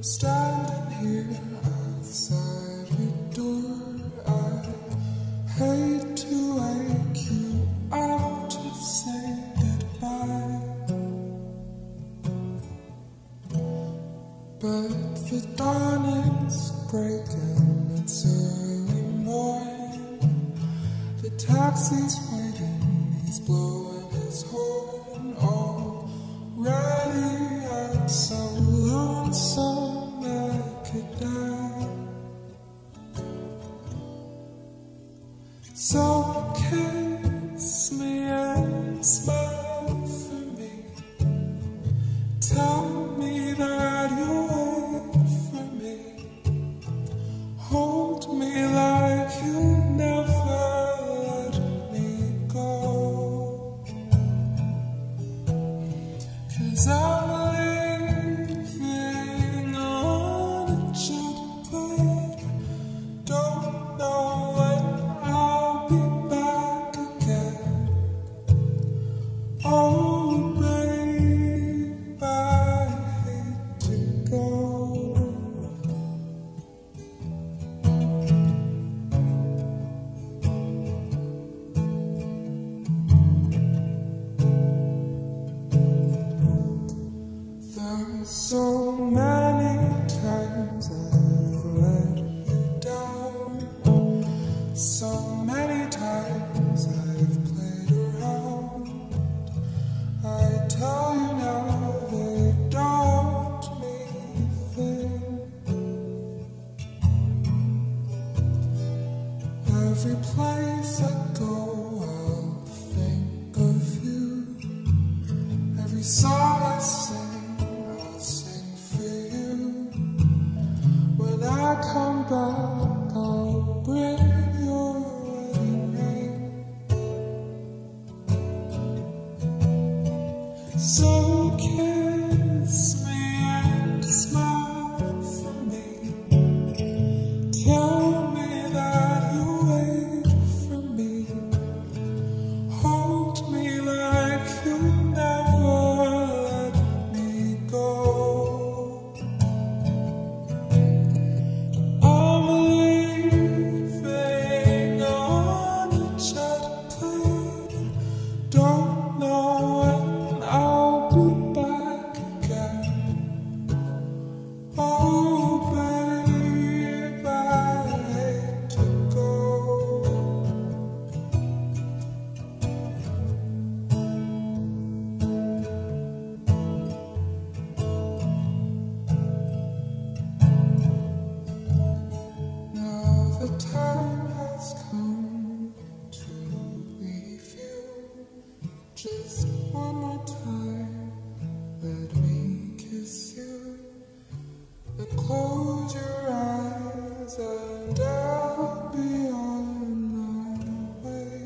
standing here outside your door. I hate to wake you up to say goodbye, but the dawn is breaking, it's early morning. The taxi's waiting, he's blowing his horn already. I'm so lonesome I could die. So kiss me and smile for me. Tell me that you wait for me. Hold me like you never let me go. 'Cause I'm living on a jet plane. Don't know when I'll be back again. Oh, babe, I hate to go. There's so many times I've let you down. So many times I've played around. I tell you now, they don't mean a thing. Every place I go, I'll think of you. Every song I sing, I'll sing for you. When I come back, I'll bring your wedding ring. So kiss me and smile for me. Tell me that you wait for me. Hold me like you never let me go. I'm leaving on a jet plane. Don't know when I'll be back again. Oh, babe, I hate to go. Now the time has come to leave you. Just one more time, let me kiss you. And close your eyes and I'll be on my way.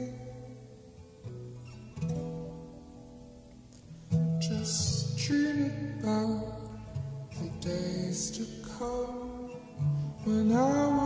Just dreaming about the days to come when I